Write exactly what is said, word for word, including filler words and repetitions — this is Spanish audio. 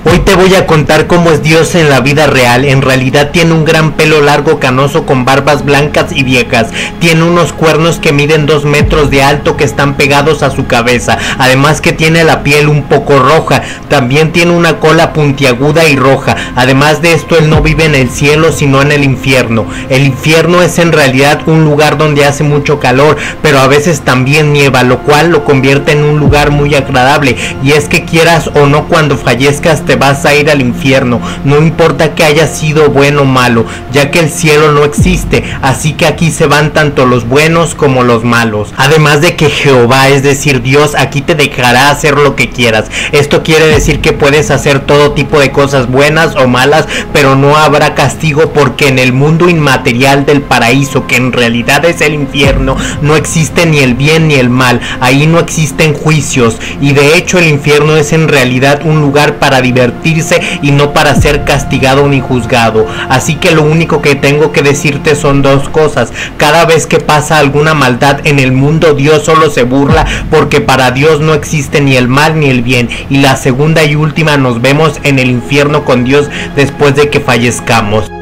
Hoy te voy a contar cómo es Dios en la vida real. En realidad tiene un gran pelo largo canoso con barbas blancas y viejas. Tiene unos cuernos que miden dos metros de alto que están pegados a su cabeza. Además que tiene la piel un poco roja. También tiene una cola puntiaguda y roja. Además de esto, él no vive en el cielo sino en el infierno. El infierno es en realidad un lugar donde hace mucho calor, pero a veces también nieva, lo cual lo convierte en un lugar muy agradable. Y es que quieras o no, cuando fallezcas te vas a ir al infierno, no importa que haya sido bueno o malo, ya que el cielo no existe, así que aquí se van tanto los buenos como los malos. Además de que Jehová, es decir Dios, aquí te dejará hacer lo que quieras. Esto quiere decir que puedes hacer todo tipo de cosas buenas o malas, pero no habrá castigo, porque en el mundo inmaterial del paraíso, que en realidad es el infierno, no existe ni el bien ni el mal. Ahí no existen juicios, y de hecho el infierno es en realidad un lugar para divertirse y no para ser castigado ni juzgado. Así que lo único que tengo que decirte son dos cosas: cada vez que pasa alguna maldad en el mundo, Dios solo se burla, porque para Dios no existe ni el mal ni el bien. Y la segunda y última, nos vemos en el infierno con Dios después de que fallezcamos.